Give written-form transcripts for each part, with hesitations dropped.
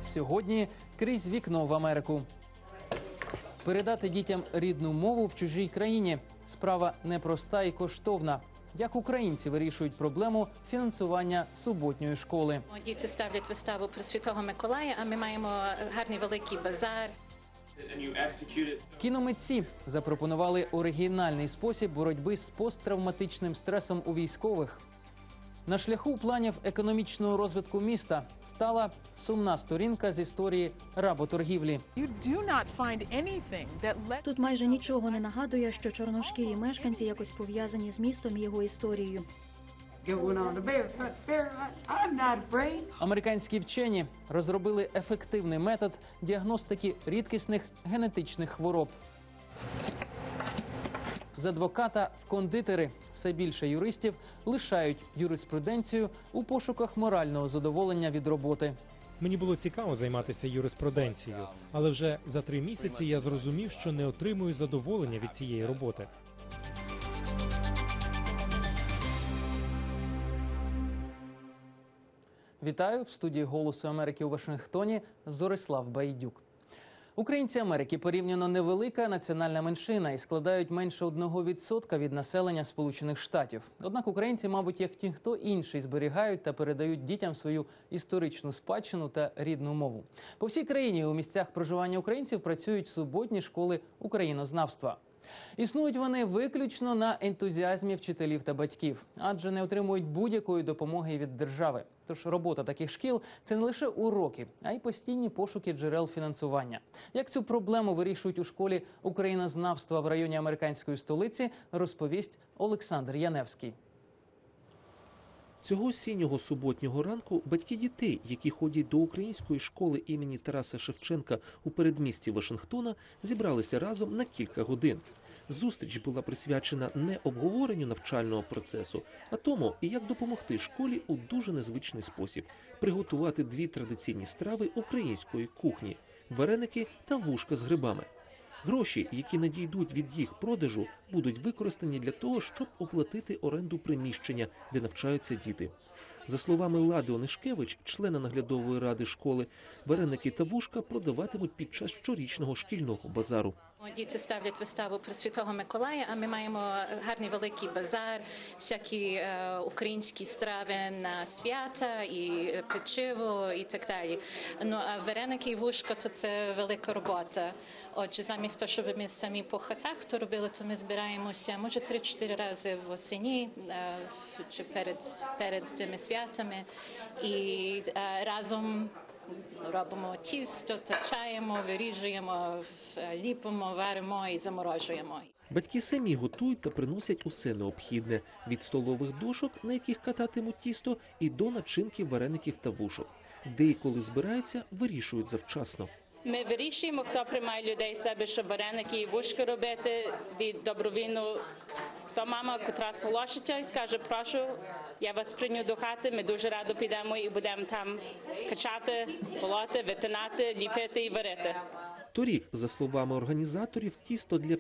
Сьогодні крізь вікно в Америку. Передати дітям рідну мову в чужій країні – справа непроста і коштовна. Як українці вирішують проблему фінансування суботньої школи? Діти ставлять виставу про Святого Миколая, а ми маємо гарний великий базар. Кіномитці запропонували оригінальний спосіб боротьби з посттравматичним стресом у військових. На шляху планів економічного розвитку міста стала сумна сторінка з історії работоргівлі. Тут майже нічого не нагадує, що чорношкірі мешканці якось пов'язані з містом і його історією. Американські вчені розробили ефективний метод діагностики рідкісних генетичних хвороб. З адвоката в кондитери все більше юристів лишають юриспруденцію у пошуках морального задоволення від роботи. Мені було цікаво займатися юриспруденцією, але вже за 3 місяці я зрозумів, що не отримую задоволення від цієї роботи. Вітаю в студії «Голосу Америки» у Вашингтоні Зорислав Байдюк. Українці Америки порівняно невелика національна меншина і складають менше 1% від населення Сполучених Штатів. Однак українці, мабуть, як ніхто інший, зберігають та передають дітям свою історичну спадщину та рідну мову. По всій країні у місцях проживання українців працюють суботні школи українознавства. Існують вони виключно на ентузіазмі вчителів та батьків, адже не отримують будь-якої допомоги від держави. Тож робота таких шкіл – це не лише уроки, а й постійні пошуки джерел фінансування. Як цю проблему вирішують у школі українознавства в районі американської столиці, розповість Олександр Яневський. Цього осіннього суботнього ранку батьки дітей, які ходять до української школи імені Тараса Шевченка у передмісті Вашингтона, зібралися разом на кілька годин. Зустріч була присвячена не обговоренню навчального процесу, а тому, як допомогти школі у дуже незвичний спосіб – приготувати 2 традиційні страви української кухні – вареники та вушка з грибами. Гроші, які надійдуть від їх продажу, будуть використані для того, щоб оплатити оренду приміщення, де навчаються діти. За словами Лади Онишкевич, члена наглядової ради школи, вареники та вушка продаватимуть під час щорічного шкільного базару. Діти ставлять виставу про Святого Миколая, а ми маємо гарний великий базар, всякі українські страви на свята, і печиво, і так далі. Ну, а вареники і вушка – то це велика робота. Отже, замість того, щоб ми самі по хатах то робили, то ми збираємося, може, 3-4 рази в осені, чи перед тими святами, і разом робимо тісто, тачаємо, виріжуємо, ліпимо, варимо і заморожуємо. Батьки самі готують та приносять усе необхідне – від столових дошок, на яких кататимуть тісто, і до начинки вареників та вушок. Де і коли збираються, вирішують завчасно. Ми вирішуємо, хто приймає людей себе, щоб вареники і вушки робити від добровільно. Хто мама, котра зголоситься і скаже, прошу, я вас прийму до хати, ми дуже радо підемо і будемо там качати, полоти, витинати, ліпити і варити. Торік, за словами організаторів, тісто для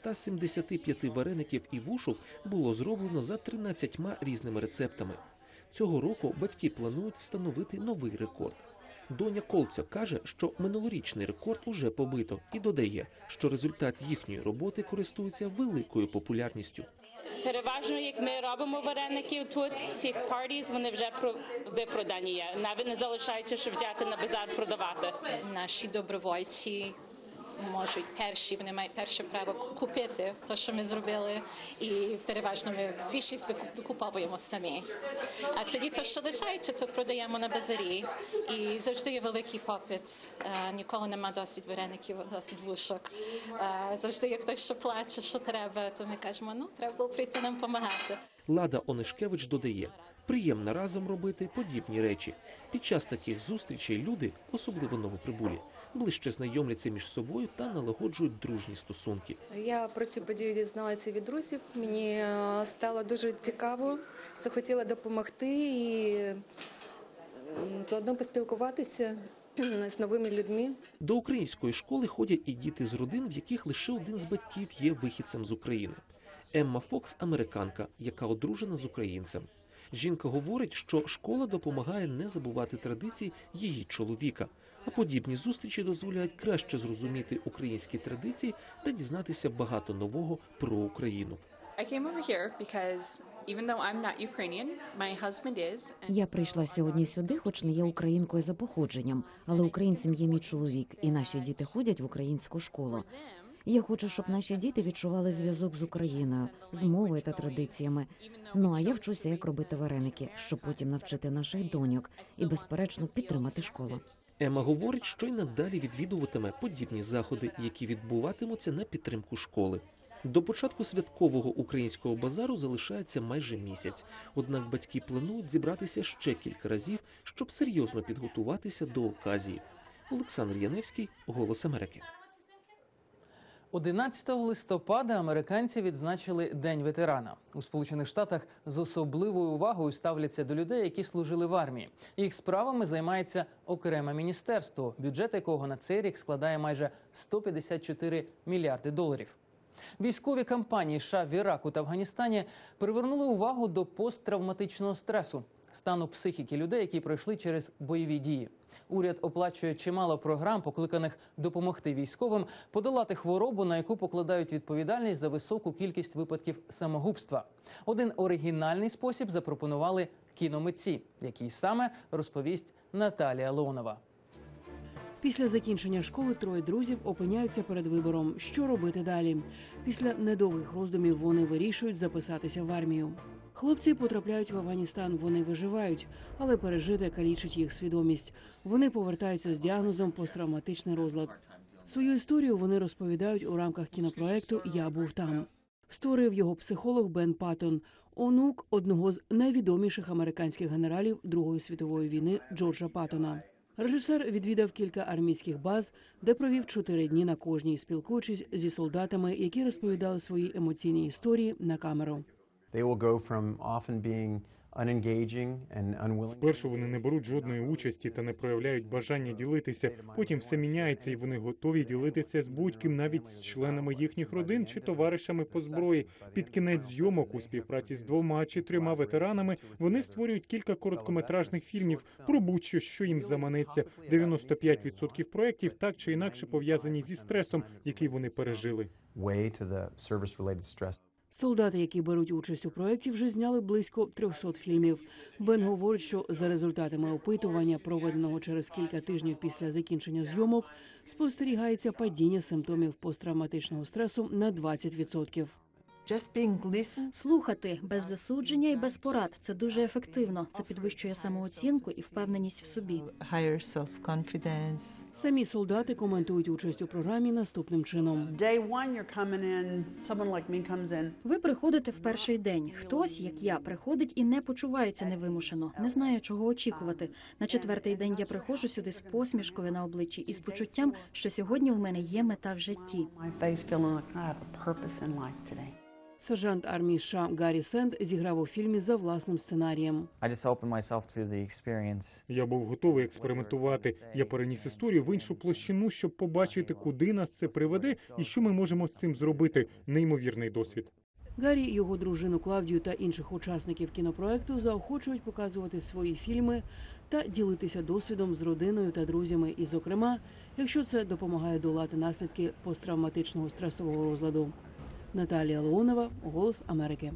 575 вареників і вушок було зроблено за 13 різними рецептами. Цього року батьки планують встановити новий рекорд. Доня Колця каже, що минулорічний рекорд уже побито і додає, що результат їхньої роботи користується великою популярністю. Переважно, як ми робимо вареників тут, тих партіс, вони вже випродані є. Навіть не залишається, щоб взяти на базар продавати. Наші добровольці можуть вони мають перше право купити те, що ми зробили, і переважно ми більшість викуповуємо самі. А тоді те, що лишається, то продаємо на базарі, і завжди є великий попит. Ніколи нема досить вареників, досить вушок. Завжди є хтось, що плаче, що треба, то ми кажемо, треба було прийти нам допомагати. Лада Онишкевич додає, приємно разом робити подібні речі. Під час таких зустрічей люди, особливо новоприбулі, ближче знайомляться між собою та налагоджують дружні стосунки. Я про цю подію дізналася від друзів, мені стало дуже цікаво, захотіла допомогти і заодно поспілкуватися з новими людьми. До української школи ходять і діти з родин, в яких лише один з батьків є вихідцем з України. Емма Фокс – американка, яка одружена з українцем. Жінка говорить, що школа допомагає не забувати традиції її чоловіка. А подібні зустрічі дозволяють краще зрозуміти українські традиції та дізнатися багато нового про Україну. Я прийшла сьогодні сюди, хоч не є українкою за походженням, але українцем є мій чоловік, і наші діти ходять в українську школу. Я хочу, щоб наші діти відчували зв'язок з Україною, з мовою та традиціями. Ну, а я вчуся, як робити вареники, щоб потім навчити наших доньок і, безперечно, підтримати школу. Ема говорить, що й надалі відвідуватиме подібні заходи, які відбуватимуться на підтримку школи. До початку святкового українського базару залишається майже місяць. Однак батьки планують зібратися ще кілька разів, щоб серйозно підготуватися до оказії. Олександр Яневський, «Голос Америки». 11 листопада американці відзначили День ветерана. У Сполучених Штатах з особливою увагою ставляться до людей, які служили в армії. Їх справами займається окреме міністерство, бюджет якого на цей рік складає майже 154 мільярди доларів. Військові кампанії США в Іраку та Афганістані привернули увагу до посттравматичного стресу, стану психіки людей, які пройшли через бойові дії. Уряд оплачує чимало програм, покликаних допомогти військовим подолати хворобу, на яку покладають відповідальність за високу кількість випадків самогубства. Один оригінальний спосіб запропонували кіномитці, який саме розповість Наталія Леонова. Після закінчення школи троє друзів опиняються перед вибором, що робити далі. Після недовгих роздумів вони вирішують записатися в армію. Хлопці потрапляють в Афганістан, вони виживають, але пережите калічить їх свідомість. Вони повертаються з діагнозом посттравматичний розлад. Свою історію вони розповідають у рамках кінопроекту «Я був там». Створив його психолог Бен Паттон, онук одного з найвідоміших американських генералів Другої світової війни Джорджа Паттона. Режисер відвідав кілька армійських баз, де провів 4 дні на кожній, спілкуючись зі солдатами, які розповідали свої емоційні історії на камеру. Спершу вони не беруть жодної участі та не проявляють бажання ділитися. Потім все міняється, і вони готові ділитися з будь-ким, навіть з членами їхніх родин чи товаришами по зброї. Під кінець зйомок у співпраці з 2 чи 3 ветеранами вони створюють кілька короткометражних фільмів про будь-що, що їм заманеться. 95% проєктів так чи інакше пов'язані зі стресом, який вони пережили. Солдати, які беруть участь у проєкті, вже зняли близько 300 фільмів. Бен говорить, що за результатами опитування, проведеного через кілька тижнів після закінчення зйомок, спостерігається падіння симптомів посттравматичного стресу на 20%. Слухати без засудження і без порад – це дуже ефективно. Це підвищує самооцінку і впевненість в собі. Самі солдати коментують участь у програмі наступним чином. Ви приходите в перший день. Хтось, як я, приходить і не почувається невимушено, не знає, чого очікувати. На 4-й день я приходжу сюди з посмішкою на обличчі і з почуттям, що сьогодні в мене є мета в житті. Сержант армії США Гаррі Сенд зіграв у фільмі за власним сценарієм. Я був готовий експериментувати. Я переніс історію в іншу площину, щоб побачити, куди нас це приведе і що ми можемо з цим зробити. Неймовірний досвід. Гаррі, його дружину Клавдію та інших учасників кінопроекту заохочують показувати свої фільми та ділитися досвідом з родиною та друзями, і, зокрема, якщо це допомагає долати наслідки посттравматичного стресового розладу. Наталія Леонова, «Голос Америки».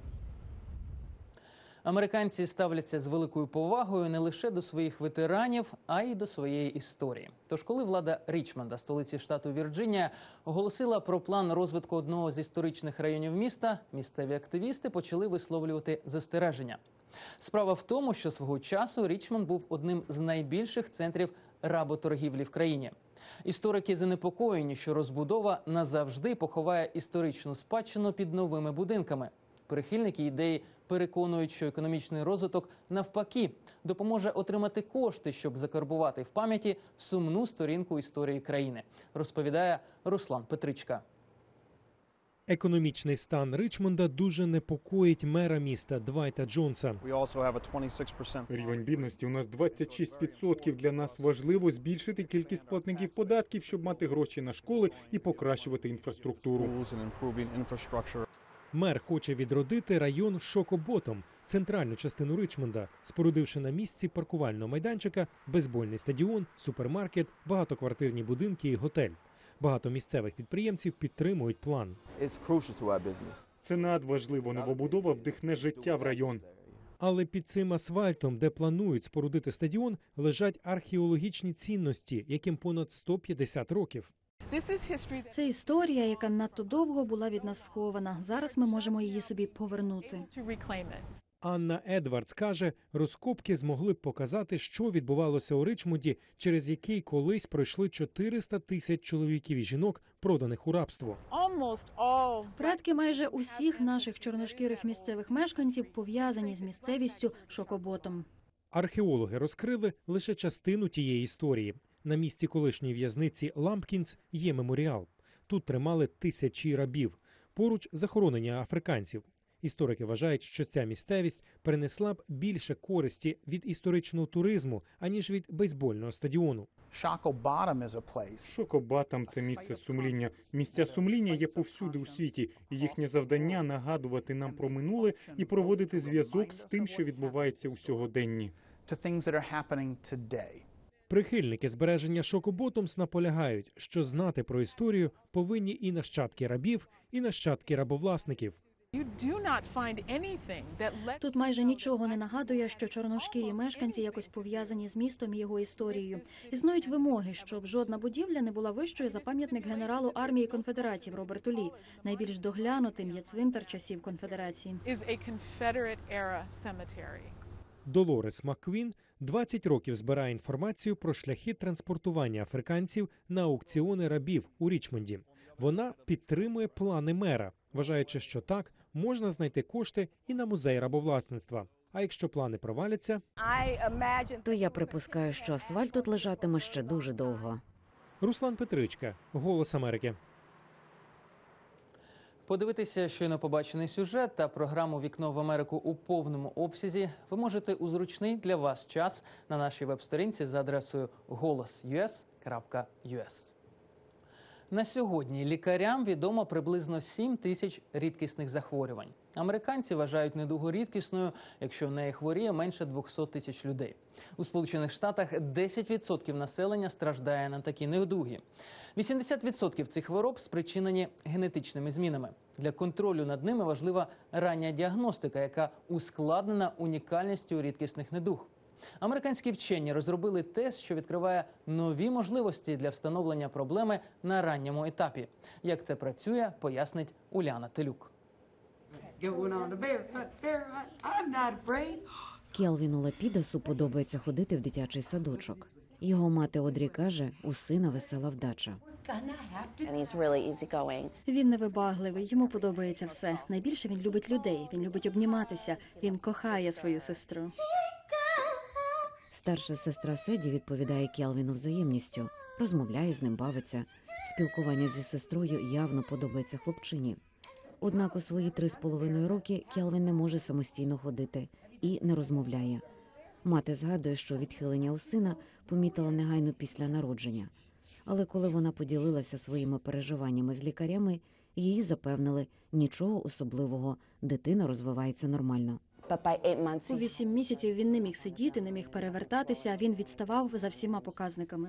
Американці ставляться з великою повагою не лише до своїх ветеранів, а й до своєї історії. Тож, коли влада Річмонда, столиці штату Вірджинія, оголосила про план розвитку одного з історичних районів міста, місцеві активісти почали висловлювати застереження. Справа в тому, що свого часу Річмонд був одним з найбільших центрів работоргівлі в країні. Історики занепокоєні, що розбудова назавжди поховає історичну спадщину під новими будинками. Прихильники ідеї переконують, що економічний розвиток, навпаки, допоможе отримати кошти, щоб закарбувати в пам'яті сумну сторінку історії країни, розповідає Руслан Петричка. Економічний стан Ричмонда дуже непокоїть мера міста Двайта Джонса. Рівень бідності у нас 26%. Для нас важливо збільшити кількість платників податків, щоб мати гроші на школи і покращувати інфраструктуру. Мер хоче відродити район Шокоботом, центральну частину Ричмонда, спорудивши на місці паркувального майданчика бейсбольний стадіон, супермаркет, багатоквартирні будинки і готель. Багато місцевих підприємців підтримують план. Це надважливо. Новобудова вдихне життя в район. Але під цим асфальтом, де планують спорудити стадіон, лежать археологічні цінності, яким понад 150 років. Це історія, яка надто довго була від нас схована. Зараз ми можемо її собі повернути. Анна Едвардс каже, розкопки змогли б показати, що відбувалося у Ричмонді, через який колись пройшли 400 тисяч чоловіків і жінок, проданих у рабство. Предки майже усіх наших чорношкірих місцевих мешканців пов'язані з місцевістю Шокоботом. Археологи розкрили лише частину тієї історії. На місці колишньої в'язниці Лампкінс є меморіал. Тут тримали тисячі рабів. Поруч захоронення африканців. Історики вважають, що ця місцевість принесла б більше користі від історичного туризму, аніж від бейсбольного стадіону. Шокоботом – це місце сумління. Місця сумління є повсюди у світі. І їхнє завдання – нагадувати нам про минуле і проводити зв'язок з тим, що відбувається у сьогоденні. Прихильники збереження Шокоботомс наполягають, що знати про історію повинні і нащадки рабів, і нащадки рабовласників. Тут майже нічого не нагадує, що чорношкірі мешканці якось пов'язані з містом і його історією. Існують вимоги, щоб жодна будівля не була вищою за пам'ятник генералу армії конфедератів Роберту Лі. Найбільш доглянутим є цвинтар часів конфедерації. Долорес Макквін 20 років збирає інформацію про шляхи транспортування африканців на аукціони рабів у Річмонді. Вона підтримує плани мера, вважаючи, що так можна знайти кошти і на музей рабовласництва. А якщо плани проваляться, То я припускаю, що асфальт тут лежатиме ще дуже довго. Руслан Петричка, «Голос Америки». Подивитися щойно побачений сюжет та програму «Вікно в Америку» у повному обсязі ви можете у зручний для вас час на нашій веб-сторінці за адресою golos.us. На сьогодні лікарям відомо приблизно 7 тисяч рідкісних захворювань. Американці вважають недугу рідкісною, якщо в неї хворіє менше 200 тисяч людей. У Сполучених Штатах 10% населення страждає на такі недуги. 80% цих хвороб спричинені генетичними змінами. Для контролю над ними важлива рання діагностика, яка ускладнена унікальністю рідкісних недуг. Американські вчені розробили тест, що відкриває нові можливості для встановлення проблеми на ранньому етапі. Як це працює, пояснить Уляна Телюк. Келвіну Лапідасу подобається ходити в дитячий садочок. Його мати Одрі каже, у сина весела вдача. Він невибагливий, йому подобається все. Найбільше він любить людей, він любить обніматися, він кохає свою сестру. Старша сестра Седі відповідає Келвіну взаємністю. Розмовляє з ним, бавиться. Спілкування зі сестрою явно подобається хлопчині. Однак у свої 3,5 роки Келвін не може самостійно ходити і не розмовляє. Мати згадує, що відхилення у сина помітила негайно після народження. Але коли вона поділилася своїми переживаннями з лікарями, її запевнили – нічого особливого, дитина розвивається нормально. У 8 місяців він не міг сидіти, не міг перевертатися, він відставав за всіма показниками.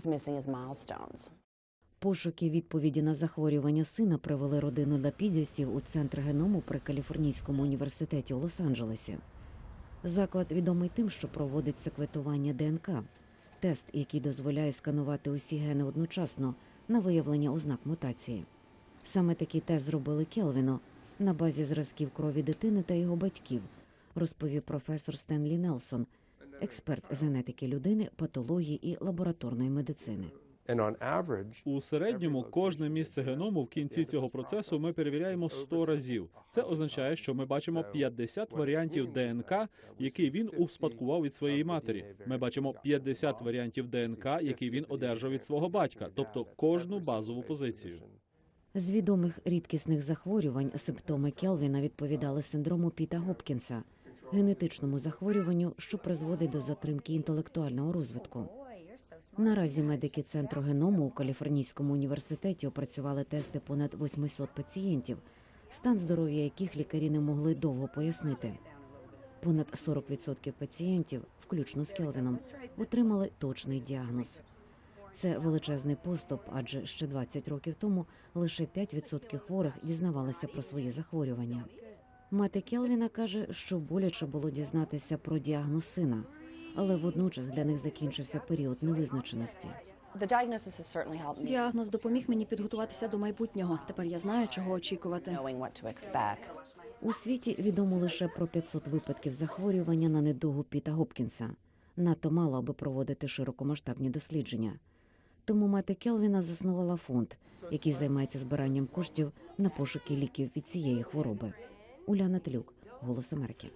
Пошуки відповіді на захворювання сина привели родину Лапідасів у центр геному при Каліфорнійському університеті у Лос-Анджелесі. Заклад відомий тим, що проводить секвентування ДНК – тест, який дозволяє сканувати усі гени одночасно на виявлення ознак мутації. Саме такий тест зробили Келвіну на базі зразків крові дитини та його батьків, розповів професор Стенлі Нелсон, експерт з генетики людини, патології і лабораторної медицини. У середньому кожне місце геному в кінці цього процесу ми перевіряємо 100 разів. Це означає, що ми бачимо 50 варіантів ДНК, які він успадкував від своєї матері. Ми бачимо 50 варіантів ДНК, які він одержав від свого батька, тобто кожну базову позицію. З відомих рідкісних захворювань симптоми Келвіна відповідали синдрому Піта Гопкінса – генетичному захворюванню, що призводить до затримки інтелектуального розвитку. Наразі медики Центру геному у Каліфорнійському університеті опрацювали тести понад 800 пацієнтів, стан здоров'я яких лікарі не могли довго пояснити. Понад 40% пацієнтів, включно з Келвіном, отримали точний діагноз. Це величезний поступ, адже ще 20 років тому лише 5% хворих дізнавалися про свої захворювання. Мати Келвіна каже, що боляче було дізнатися про діагноз сина, але водночас для них закінчився період невизначеності. Діагноз допоміг мені підготуватися до майбутнього. Тепер я знаю, чого очікувати. У світі відомо лише про 500 випадків захворювання на недугу Піта Гопкінса. Надто мало, аби проводити широкомасштабні дослідження. Тому мати Келвіна заснувала фонд, який займається збиранням коштів на пошуки ліків від цієї хвороби. Уляна Телюк, «Голос Америки».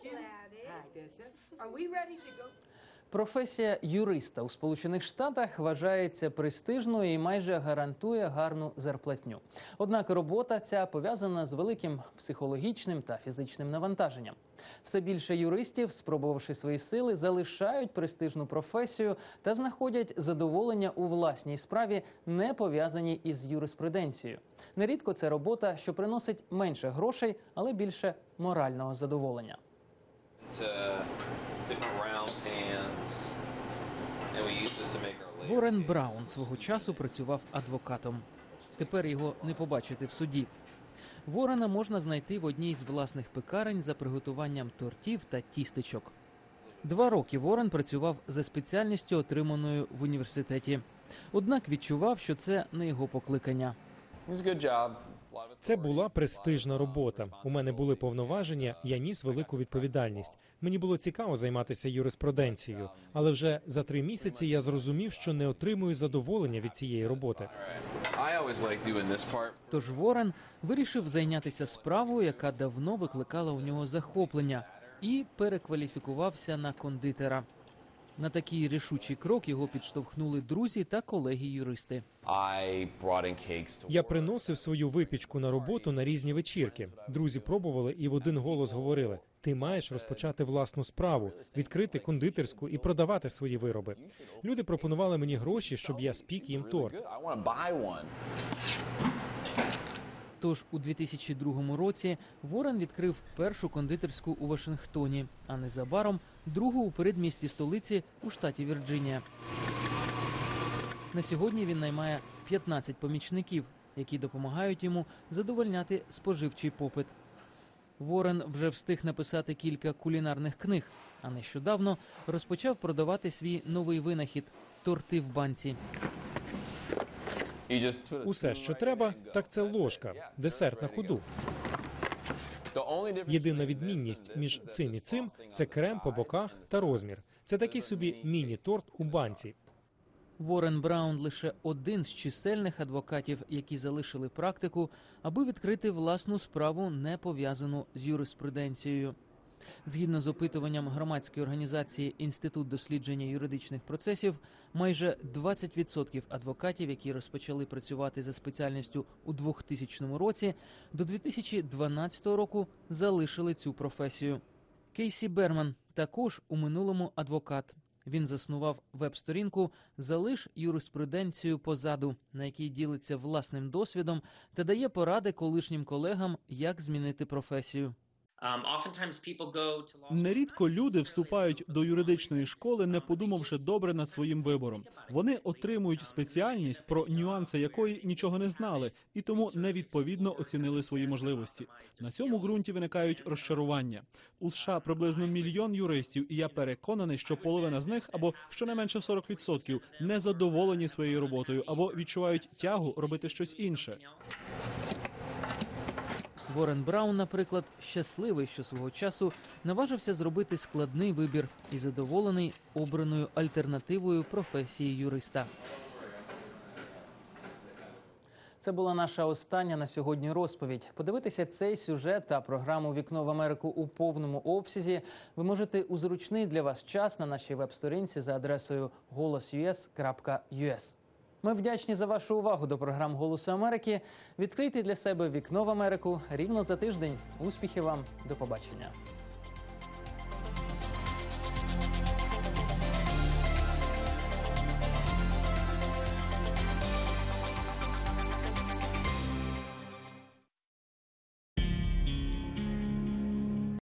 Професія юриста у Сполучених Штатах вважається престижною і майже гарантує гарну зарплатню. Однак робота ця пов'язана з великим психологічним та фізичним навантаженням. Все більше юристів, спробувавши свої сили, залишають престижну професію та знаходять задоволення у власній справі, не пов'язаній із юриспруденцією. Нерідко це робота, що приносить менше грошей, але більше морального задоволення. Ворен Браун свого часу працював адвокатом. Тепер його не побачити в суді. Ворена можна знайти в одній з власних пекарень за приготуванням тортів та тістечок. 2 роки Ворен працював за спеціальністю, отриманою в університеті. Однак відчував, що це не його покликання. Це була престижна робота. У мене були повноваження, я ніс велику відповідальність. Мені було цікаво займатися юриспруденцією, але вже за 3 місяці я зрозумів, що не отримую задоволення від цієї роботи. Тож Ворен вирішив зайнятися справою, яка давно викликала у нього захоплення, і перекваліфікувався на кондитера. На такий рішучий крок його підштовхнули друзі та колеги-юристи. Я приносив свою випічку на роботу на різні вечірки. Друзі пробували і в один голос говорили: ти маєш розпочати власну справу, відкрити кондитерську і продавати свої вироби. Люди пропонували мені гроші, щоб я спік їм торт. Тож у 2002 році Ворен відкрив першу кондитерську у Вашингтоні, а незабаром другу у передмісті столиці у штаті Вірджинія. На сьогодні він наймає 15 помічників, які допомагають йому задовольняти споживчий попит. Ворен вже встиг написати кілька кулінарних книг, а нещодавно розпочав продавати свій новий винахід – торти в банці. Усе, що треба, так це ложка, десерт на ходу. Єдина відмінність між цим і цим – це крем по боках та розмір. Це такий собі міні-торт у банці. Ворен Браун лише один з чисельних адвокатів, які залишили практику, аби відкрити власну справу, не пов'язану з юриспруденцією. Згідно з опитуванням громадської організації «Інститут дослідження юридичних процесів», майже 20% адвокатів, які розпочали працювати за спеціальністю у 2000 році, до 2012 року залишили цю професію. Кейсі Берман також у минулому адвокат. Він заснував веб-сторінку «Залиш юриспруденцію позаду», на якій ділиться власним досвідом та дає поради колишнім колегам, як змінити професію. Нерідко люди вступають до юридичної школи, не подумавши добре над своїм вибором. Вони отримують спеціальність, про нюанси якої нічого не знали, і тому невідповідно оцінили свої можливості. На цьому ґрунті виникають розчарування. У США приблизно 1 мільйон юристів, і я переконаний, що половина з них, або щонайменше 40%, не задоволені своєю роботою, або відчувають тягу робити щось інше. Ворен Браун, наприклад, щасливий, що свого часу наважився зробити складний вибір і задоволений обраною альтернативою професії юриста. Це була наша остання на сьогодні розповідь. Подивитися цей сюжет та програму «Вікно в Америку» у повному обсязі ви можете у зручний для вас час на нашій веб-сторінці за адресою голосus.us. Ми вдячні за вашу увагу до програм «Голосу Америки». Відкрийте для себе «Вікно в Америку» рівно за тиждень. Успіхів вам, до побачення.